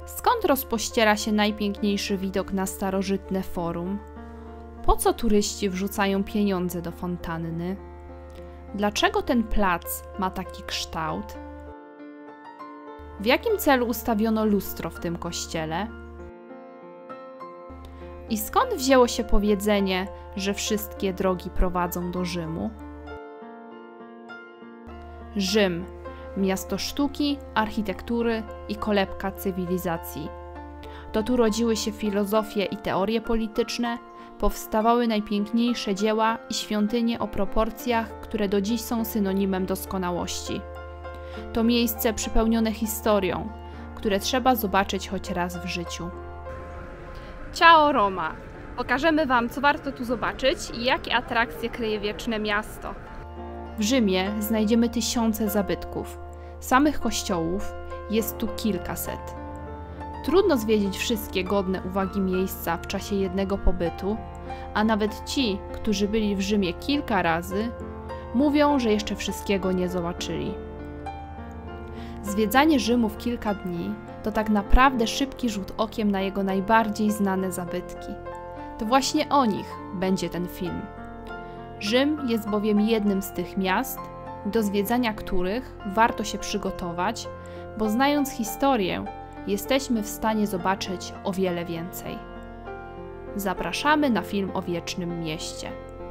Skąd rozpościera się najpiękniejszy widok na starożytne forum? Po co turyści wrzucają pieniądze do fontanny? Dlaczego ten plac ma taki kształt? W jakim celu ustawiono lustro w tym kościele? I skąd wzięło się powiedzenie, że wszystkie drogi prowadzą do Rzymu? Rzym, miasto sztuki, architektury i kolebka cywilizacji. To tu rodziły się filozofie i teorie polityczne, powstawały najpiękniejsze dzieła i świątynie o proporcjach, które do dziś są synonimem doskonałości. To miejsce przepełnione historią, które trzeba zobaczyć choć raz w życiu. Ciao Roma! Pokażemy Wam, co warto tu zobaczyć i jakie atrakcje kryje wieczne miasto. W Rzymie znajdziemy tysiące zabytków. Samych kościołów jest tu kilkaset. Trudno zwiedzić wszystkie godne uwagi miejsca w czasie jednego pobytu, a nawet ci, którzy byli w Rzymie kilka razy, mówią, że jeszcze wszystkiego nie zobaczyli. Zwiedzanie Rzymu w kilka dni to tak naprawdę szybki rzut okiem na jego najbardziej znane zabytki. To właśnie o nich będzie ten film. Rzym jest bowiem jednym z tych miast, do zwiedzania których warto się przygotować, bo znając historię, jesteśmy w stanie zobaczyć o wiele więcej. Zapraszamy na film o wiecznym mieście.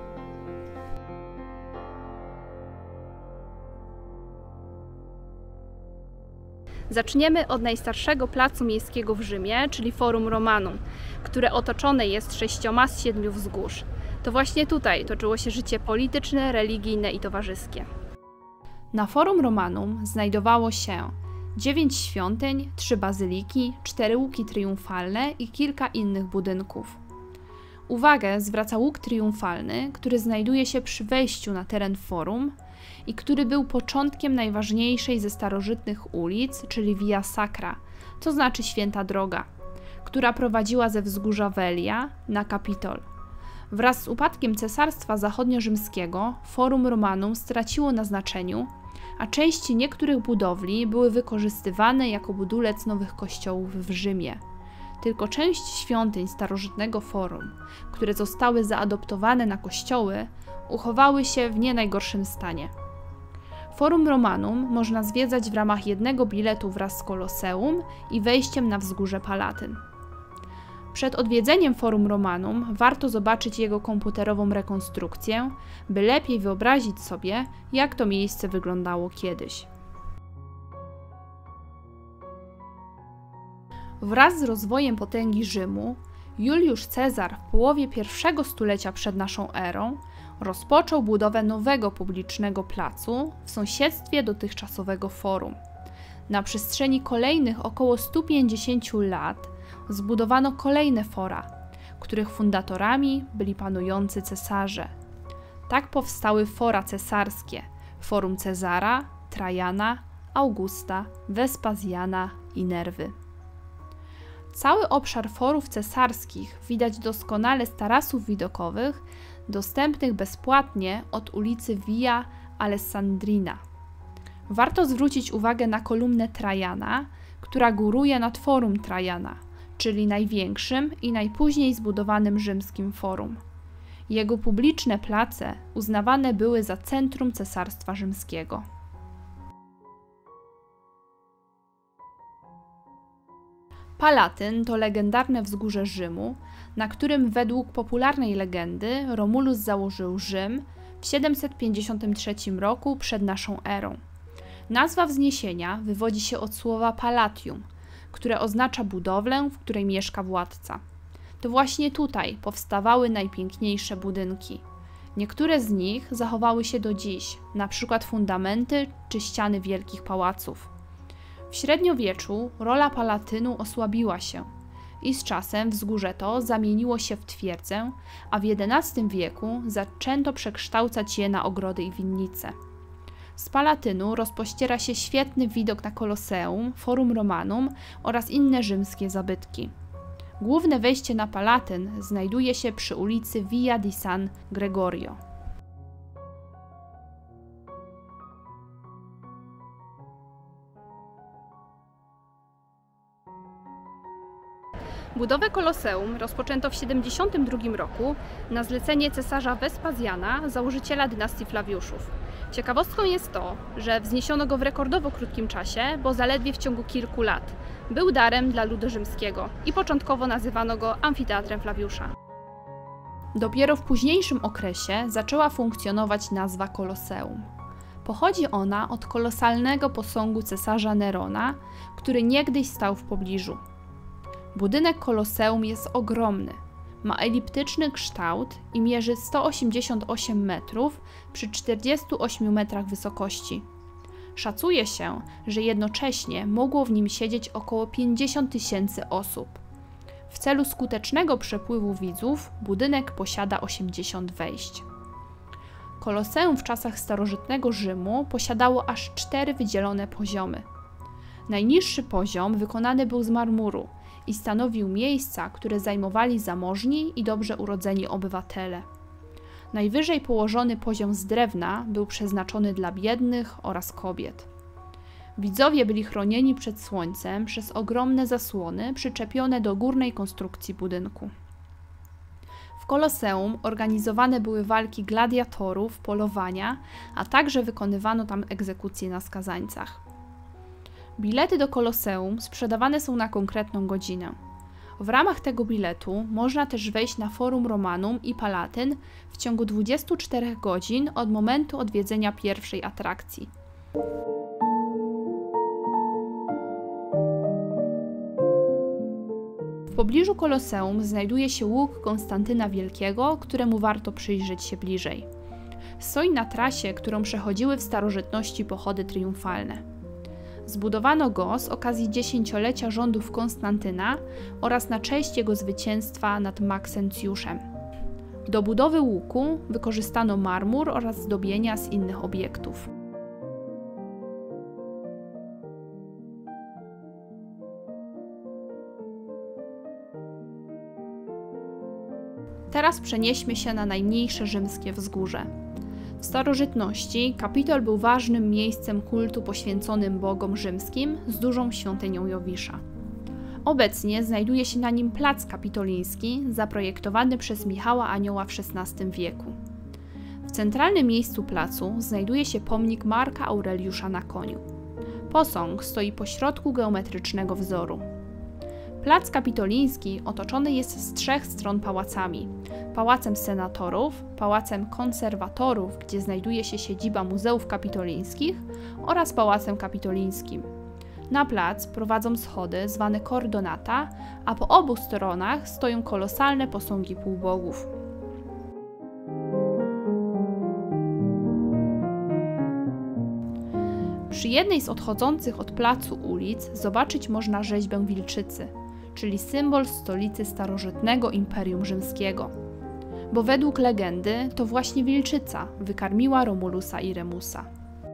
Zaczniemy od najstarszego placu miejskiego w Rzymie, czyli Forum Romanum, które otoczone jest 6 z 7 wzgórz. To właśnie tutaj toczyło się życie polityczne, religijne i towarzyskie. Na Forum Romanum znajdowało się 9 świątyń, 3 bazyliki, 4 łuki triumfalne i kilka innych budynków. Uwagę zwraca łuk triumfalny, który znajduje się przy wejściu na teren forum i który był początkiem najważniejszej ze starożytnych ulic, czyli Via Sacra, to znaczy Święta Droga, która prowadziła ze wzgórza Velia na Kapitol. Wraz z upadkiem Cesarstwa Zachodniorzymskiego Forum Romanum straciło na znaczeniu, a części niektórych budowli były wykorzystywane jako budulec nowych kościołów w Rzymie. Tylko część świątyń starożytnego forum, które zostały zaadoptowane na kościoły, uchowały się w nie najgorszym stanie. Forum Romanum można zwiedzać w ramach jednego biletu wraz z Koloseum i wejściem na wzgórze Palatyn. Przed odwiedzeniem Forum Romanum warto zobaczyć jego komputerową rekonstrukcję, by lepiej wyobrazić sobie, jak to miejsce wyglądało kiedyś. Wraz z rozwojem potęgi Rzymu, Juliusz Cezar w połowie I stulecia przed naszą erą rozpoczął budowę nowego publicznego placu w sąsiedztwie dotychczasowego forum. Na przestrzeni kolejnych około 150 lat zbudowano kolejne fora, których fundatorami byli panujący cesarze. Tak powstały fora cesarskie: Forum Cezara, Trajana, Augusta, Wespazjana i Nerwy. Cały obszar forów cesarskich widać doskonale z tarasów widokowych dostępnych bezpłatnie od ulicy Via Alessandrina. Warto zwrócić uwagę na kolumnę Trajana, która góruje nad Forum Trajana, czyli największym i najpóźniej zbudowanym rzymskim forum. Jego publiczne place uznawane były za centrum Cesarstwa Rzymskiego. Palatyn to legendarne wzgórze Rzymu, na którym według popularnej legendy Romulus założył Rzym w 753 roku przed naszą erą. Nazwa wzniesienia wywodzi się od słowa palatium, które oznacza budowlę, w której mieszka władca. To właśnie tutaj powstawały najpiękniejsze budynki. Niektóre z nich zachowały się do dziś, na przykład fundamenty czy ściany wielkich pałaców. W średniowieczu rola Palatynu osłabiła się i z czasem wzgórze to zamieniło się w twierdzę, a w XI wieku zaczęto przekształcać je na ogrody i winnice. Z Palatynu rozpościera się świetny widok na Koloseum, Forum Romanum oraz inne rzymskie zabytki. Główne wejście na Palatyn znajduje się przy ulicy Via di San Gregorio. Budowę Koloseum rozpoczęto w 72 roku na zlecenie cesarza Wespazjana, założyciela dynastii Flawiuszów. Ciekawostką jest to, że wzniesiono go w rekordowo krótkim czasie, bo zaledwie w ciągu kilku lat. Był darem dla ludu rzymskiego i początkowo nazywano go Amfiteatrem Flawiusza. Dopiero w późniejszym okresie zaczęła funkcjonować nazwa Koloseum. Pochodzi ona od kolosalnego posągu cesarza Nerona, który niegdyś stał w pobliżu. Budynek Koloseum jest ogromny. Ma eliptyczny kształt i mierzy 188 metrów przy 48 metrach wysokości. Szacuje się, że jednocześnie mogło w nim siedzieć około 50 000 osób. W celu skutecznego przepływu widzów budynek posiada 80 wejść. Koloseum w czasach starożytnego Rzymu posiadało aż 4 wydzielone poziomy. Najniższy poziom wykonany był z marmuru i stanowił miejsca, które zajmowali zamożni i dobrze urodzeni obywatele. Najwyżej położony poziom z drewna był przeznaczony dla biednych oraz kobiet. Widzowie byli chronieni przed słońcem przez ogromne zasłony przyczepione do górnej konstrukcji budynku. W Koloseum organizowane były walki gladiatorów, polowania, a także wykonywano tam egzekucje na skazańcach. Bilety do Koloseum sprzedawane są na konkretną godzinę. W ramach tego biletu można też wejść na Forum Romanum i Palatyn w ciągu 24 godzin od momentu odwiedzenia pierwszej atrakcji. W pobliżu Koloseum znajduje się łuk Konstantyna Wielkiego, któremu warto przyjrzeć się bliżej. Stoi na trasie, którą przechodziły w starożytności pochody triumfalne. Zbudowano go z okazji dziesięciolecia rządów Konstantyna oraz na cześć jego zwycięstwa nad Maksencjuszem. Do budowy łuku wykorzystano marmur oraz zdobienia z innych obiektów. Teraz przenieśmy się na najmniejsze rzymskie wzgórze. W starożytności Kapitol był ważnym miejscem kultu poświęconym bogom rzymskim z dużą świątynią Jowisza. Obecnie znajduje się na nim plac kapitoliński, zaprojektowany przez Michała Anioła w XVI wieku. W centralnym miejscu placu znajduje się pomnik Marka Aureliusza na koniu. Posąg stoi pośrodku geometrycznego wzoru. Plac Kapitoliński otoczony jest z 3 stron pałacami: Pałacem Senatorów, Pałacem Konserwatorów, gdzie znajduje się siedziba Muzeów Kapitolińskich, oraz Pałacem Kapitolińskim. Na plac prowadzą schody zwane Kordonata, a po obu stronach stoją kolosalne posągi półbogów. Przy jednej z odchodzących od placu ulic zobaczyć można rzeźbę wilczycy, czyli symbol stolicy starożytnego Imperium Rzymskiego. Bo według legendy to właśnie wilczyca wykarmiła Romulusa i Remusa.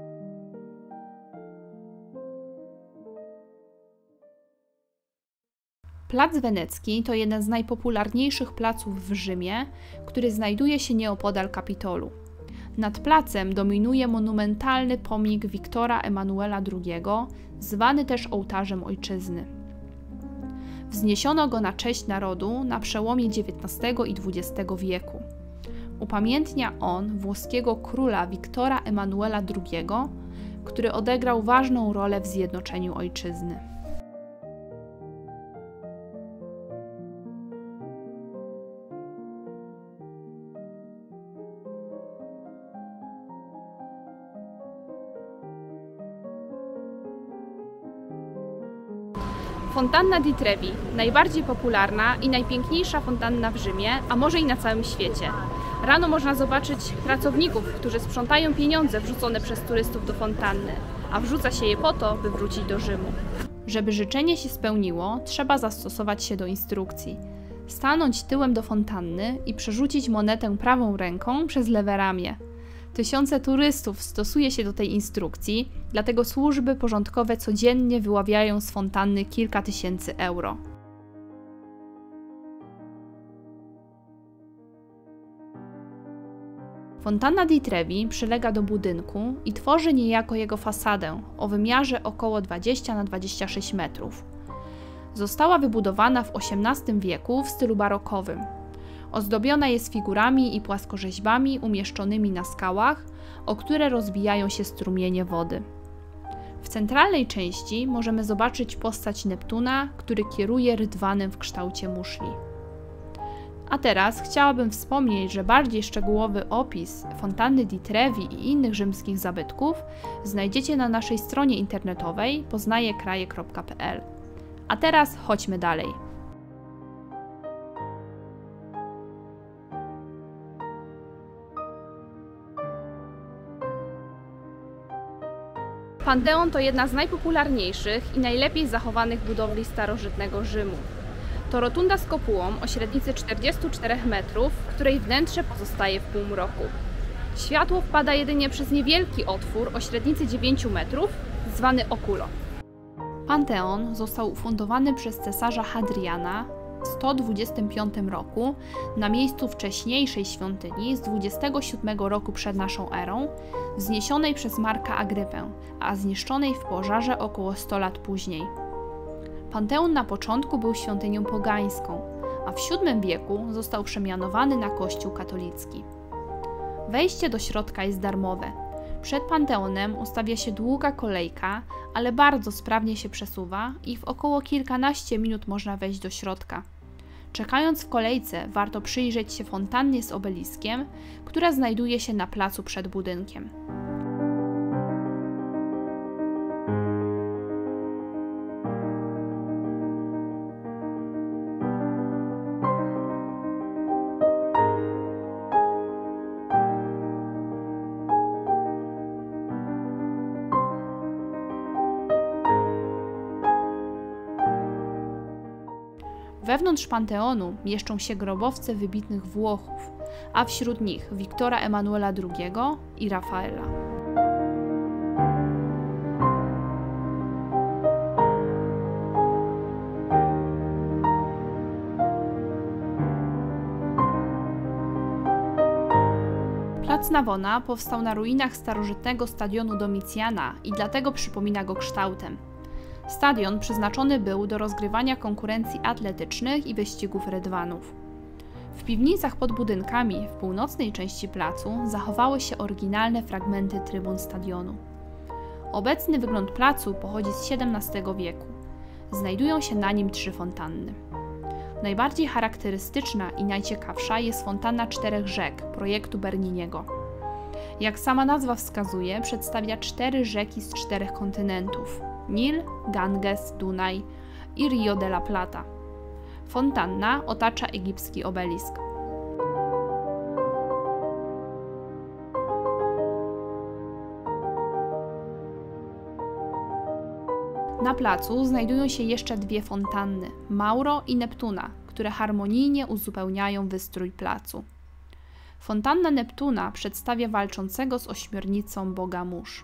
Plac Wenecki to jeden z najpopularniejszych placów w Rzymie, który znajduje się nieopodal Kapitolu. Nad placem dominuje monumentalny pomnik Wiktora Emanuela II, zwany też ołtarzem ojczyzny. Wzniesiono go na cześć narodu na przełomie XIX i XX wieku. Upamiętnia on włoskiego króla Wiktora Emanuela II, który odegrał ważną rolę w zjednoczeniu ojczyzny. Fontanna di Trevi, najbardziej popularna i najpiękniejsza fontanna w Rzymie, a może i na całym świecie. Rano można zobaczyć pracowników, którzy sprzątają pieniądze wrzucone przez turystów do fontanny, a wrzuca się je po to, by wrócić do Rzymu. Żeby życzenie się spełniło, trzeba zastosować się do instrukcji. Stanąć tyłem do fontanny i przerzucić monetę prawą ręką przez lewe ramię. Tysiące turystów stosuje się do tej instrukcji, dlatego służby porządkowe codziennie wyławiają z fontanny kilka tysięcy euro. Fontanna di Trevi przylega do budynku i tworzy niejako jego fasadę o wymiarze około 20 na 26 metrów. Została wybudowana w XVIII wieku w stylu barokowym. Ozdobiona jest figurami i płaskorzeźbami umieszczonymi na skałach, o które rozbijają się strumienie wody. W centralnej części możemy zobaczyć postać Neptuna, który kieruje rydwanem w kształcie muszli. A teraz chciałabym wspomnieć, że bardziej szczegółowy opis fontanny di Trevi i innych rzymskich zabytków znajdziecie na naszej stronie internetowej poznajekraje.pl. A teraz chodźmy dalej. Panteon to jedna z najpopularniejszych i najlepiej zachowanych budowli starożytnego Rzymu. To rotunda z kopułą o średnicy 44 metrów, której wnętrze pozostaje w półmroku. Światło wpada jedynie przez niewielki otwór o średnicy 9 metrów, zwany oculo. Panteon został ufundowany przez cesarza Hadriana w 125 roku na miejscu wcześniejszej świątyni z 27 roku przed naszą erą, wzniesionej przez Marka Agrypę, a zniszczonej w pożarze około 100 lat później. Panteon na początku był świątynią pogańską, a w VII wieku został przemianowany na kościół katolicki. Wejście do środka jest darmowe. Przed Panteonem ustawia się długa kolejka, ale bardzo sprawnie się przesuwa i w około kilkanaście minut można wejść do środka. Czekając w kolejce, warto przyjrzeć się fontannie z obeliskiem, która znajduje się na placu przed budynkiem. Wewnątrz Panteonu mieszczą się grobowce wybitnych Włochów, a wśród nich Wiktora Emanuela II i Rafaela. Plac Navona powstał na ruinach starożytnego stadionu Domicjana i dlatego przypomina go kształtem. Stadion przeznaczony był do rozgrywania konkurencji atletycznych i wyścigów rydwanów. W piwnicach pod budynkami w północnej części placu zachowały się oryginalne fragmenty trybun stadionu. Obecny wygląd placu pochodzi z XVII wieku. Znajdują się na nim 3 fontanny. Najbardziej charakterystyczna i najciekawsza jest fontanna 4 rzek projektu Berniniego. Jak sama nazwa wskazuje, przedstawia 4 rzeki z 4 kontynentów: Nil, Ganges, Dunaj i Rio de la Plata. Fontanna otacza egipski obelisk. Na placu znajdują się jeszcze 2 fontanny, Mauro i Neptuna, które harmonijnie uzupełniają wystrój placu. Fontanna Neptuna przedstawia walczącego z ośmiornicą boga mórz.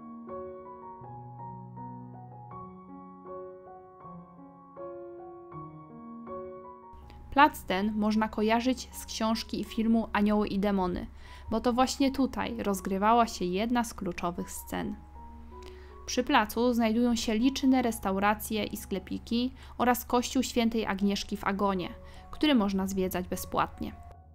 Plac ten można kojarzyć z książki i filmu Anioły i demony, bo to właśnie tutaj rozgrywała się jedna z kluczowych scen. Przy placu znajdują się liczne restauracje i sklepiki oraz kościół świętej Agnieszki w Agonie, który można zwiedzać bezpłatnie.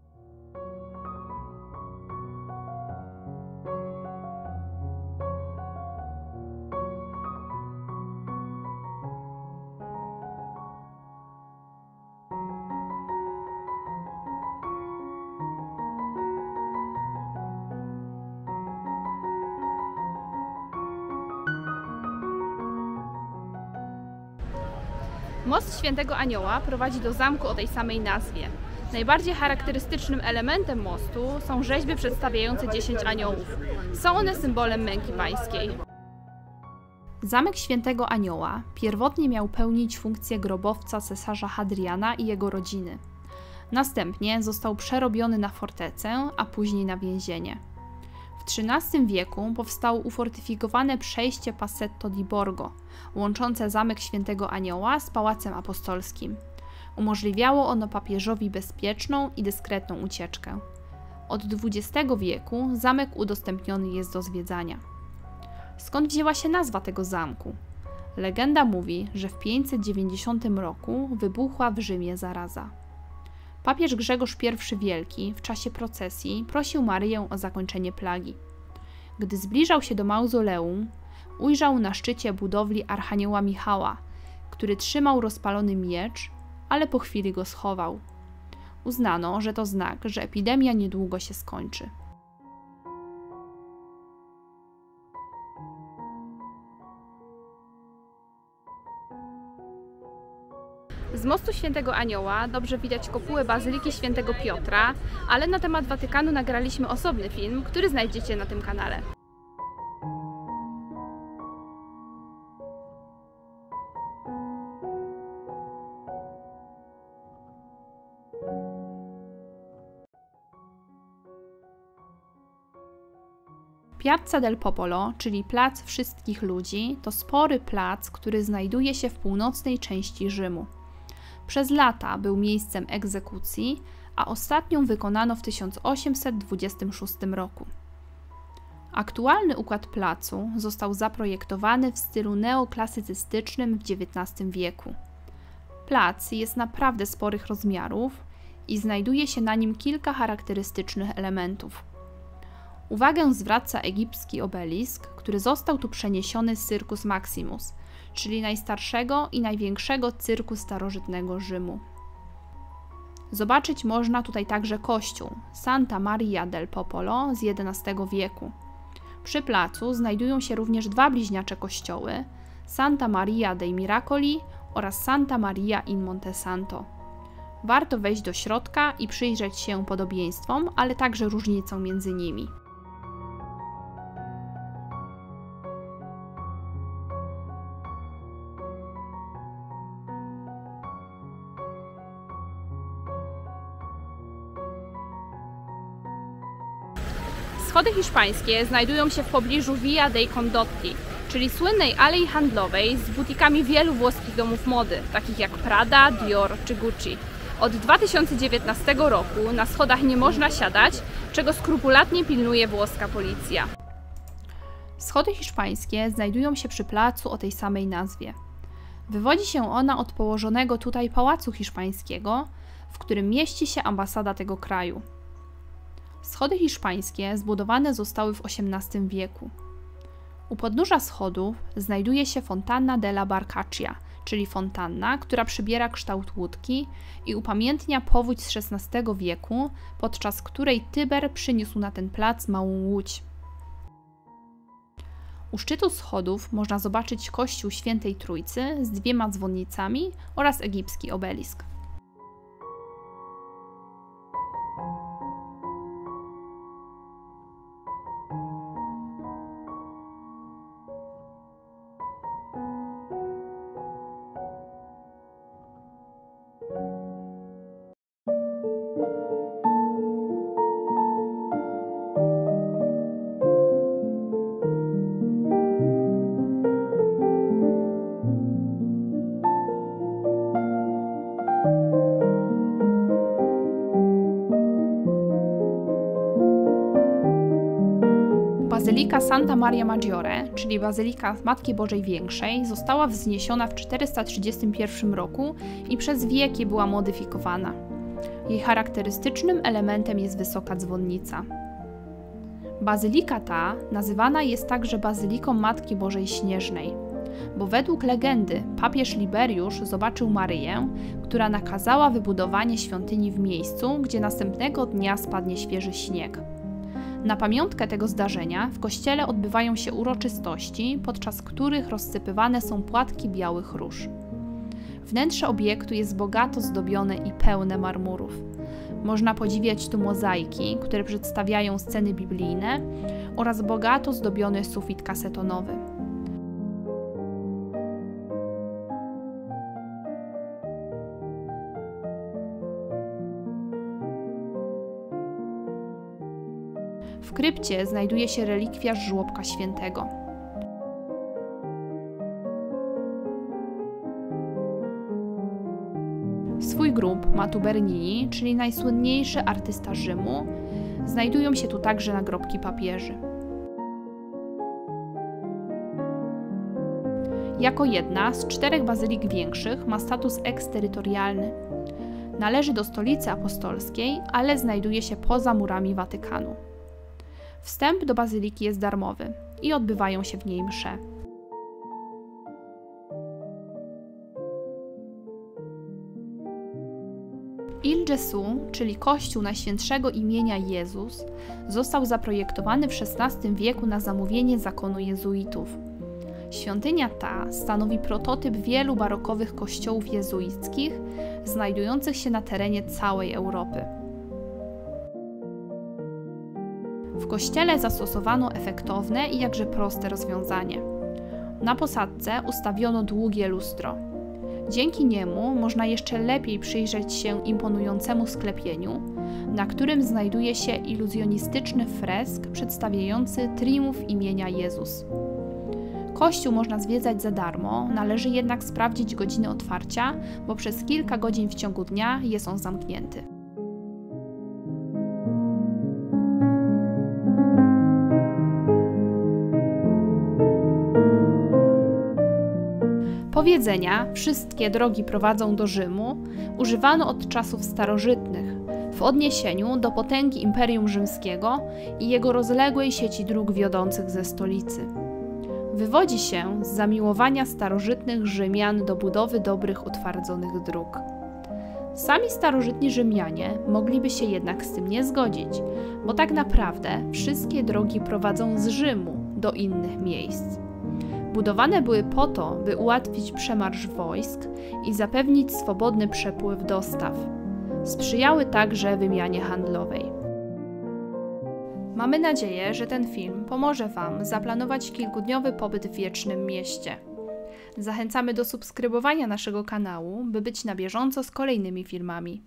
Most Świętego Anioła prowadzi do zamku o tej samej nazwie. Najbardziej charakterystycznym elementem mostu są rzeźby przedstawiające 10 aniołów. Są one symbolem męki pańskiej. Zamek Świętego Anioła pierwotnie miał pełnić funkcję grobowca cesarza Hadriana i jego rodziny. Następnie został przerobiony na fortecę, a później na więzienie. W XIII wieku powstało ufortyfikowane przejście Passetto di Borgo, łączące Zamek Świętego Anioła z Pałacem Apostolskim. Umożliwiało ono papieżowi bezpieczną i dyskretną ucieczkę. Od XX wieku zamek udostępniony jest do zwiedzania. Skąd wzięła się nazwa tego zamku? Legenda mówi, że w 590 roku wybuchła w Rzymie zaraza. Papież Grzegorz I Wielki w czasie procesji prosił Maryję o zakończenie plagi. Gdy zbliżał się do mauzoleum, ujrzał na szczycie budowli Archanioła Michała, który trzymał rozpalony miecz, ale po chwili go schował. Uznano, że to znak, że epidemia niedługo się skończy. Z mostu Świętego Anioła dobrze widać kopułę Bazyliki Świętego Piotra, ale na temat Watykanu nagraliśmy osobny film, który znajdziecie na tym kanale. Piazza del Popolo, czyli Plac Wszystkich Ludzi, to spory plac, który znajduje się w północnej części Rzymu. Przez lata był miejscem egzekucji, a ostatnią wykonano w 1826 roku. Aktualny układ placu został zaprojektowany w stylu neoklasycystycznym w XIX wieku. Plac jest naprawdę sporych rozmiarów i znajduje się na nim kilka charakterystycznych elementów. Uwagę zwraca egipski obelisk, który został tu przeniesiony z Circus Maximus, czyli najstarszego i największego cyrku starożytnego Rzymu. Zobaczyć można tutaj także kościół Santa Maria del Popolo z XI wieku. Przy placu znajdują się również dwa bliźniacze kościoły Santa Maria dei Miracoli oraz Santa Maria in Monte Santo. Warto wejść do środka i przyjrzeć się podobieństwom, ale także różnicom między nimi. Schody hiszpańskie znajdują się w pobliżu Via dei Condotti, czyli słynnej alei handlowej z butikami wielu włoskich domów mody, takich jak Prada, Dior czy Gucci. Od 2019 roku na schodach nie można siadać, czego skrupulatnie pilnuje włoska policja. Schody hiszpańskie znajdują się przy placu o tej samej nazwie. Wywodzi się ona od położonego tutaj Pałacu Hiszpańskiego, w którym mieści się ambasada tego kraju. Schody hiszpańskie zbudowane zostały w XVIII wieku. U podnóża schodów znajduje się Fontana della Barcaccia, czyli fontanna, która przybiera kształt łódki i upamiętnia powódź z XVI wieku, podczas której Tyber przyniósł na ten plac małą łódź. U szczytu schodów można zobaczyć kościół Świętej Trójcy z dwiema dzwonnicami oraz egipski obelisk. Bazylika Santa Maria Maggiore, czyli Bazylika Matki Bożej Większej, została wzniesiona w 431 roku i przez wieki była modyfikowana. Jej charakterystycznym elementem jest wysoka dzwonnica. Bazylika ta nazywana jest także Bazyliką Matki Bożej Śnieżnej, bo według legendy papież Liberiusz zobaczył Maryję, która nakazała wybudowanie świątyni w miejscu, gdzie następnego dnia spadnie świeży śnieg. Na pamiątkę tego zdarzenia w kościele odbywają się uroczystości, podczas których rozsypywane są płatki białych róż. Wnętrze obiektu jest bogato zdobione i pełne marmurów. Można podziwiać tu mozaiki, które przedstawiają sceny biblijne oraz bogato zdobiony sufit kasetonowy. W krypcie znajduje się relikwiarz żłobka świętego. Swój grób ma tu Bernini, czyli najsłynniejszy artysta Rzymu. Znajdują się tu także nagrobki papieży. Jako jedna z 4 bazylik większych ma status eksterytorialny. Należy do Stolicy Apostolskiej, ale znajduje się poza murami Watykanu. Wstęp do bazyliki jest darmowy i odbywają się w niej msze. Il Gesù, czyli kościół Najświętszego Imienia Jezus, został zaprojektowany w XVI wieku na zamówienie zakonu jezuitów. Świątynia ta stanowi prototyp wielu barokowych kościołów jezuickich, znajdujących się na terenie całej Europy. W kościele zastosowano efektowne i jakże proste rozwiązanie. Na posadzce ustawiono długie lustro. Dzięki niemu można jeszcze lepiej przyjrzeć się imponującemu sklepieniu, na którym znajduje się iluzjonistyczny fresk przedstawiający triumf imienia Jezus. Kościół można zwiedzać za darmo, należy jednak sprawdzić godziny otwarcia, bo przez kilka godzin w ciągu dnia jest on zamknięty. Powiedzenia „wszystkie drogi prowadzą do Rzymu” używano od czasów starożytnych w odniesieniu do potęgi Imperium Rzymskiego i jego rozległej sieci dróg wiodących ze stolicy. Wywodzi się z zamiłowania starożytnych Rzymian do budowy dobrych, utwardzonych dróg. Sami starożytni Rzymianie mogliby się jednak z tym nie zgodzić, bo tak naprawdę wszystkie drogi prowadzą z Rzymu do innych miejsc. Budowane były po to, by ułatwić przemarsz wojsk i zapewnić swobodny przepływ dostaw. Sprzyjały także wymianie handlowej. Mamy nadzieję, że ten film pomoże Wam zaplanować kilkudniowy pobyt w Wiecznym Mieście. Zachęcamy do subskrybowania naszego kanału, by być na bieżąco z kolejnymi filmami.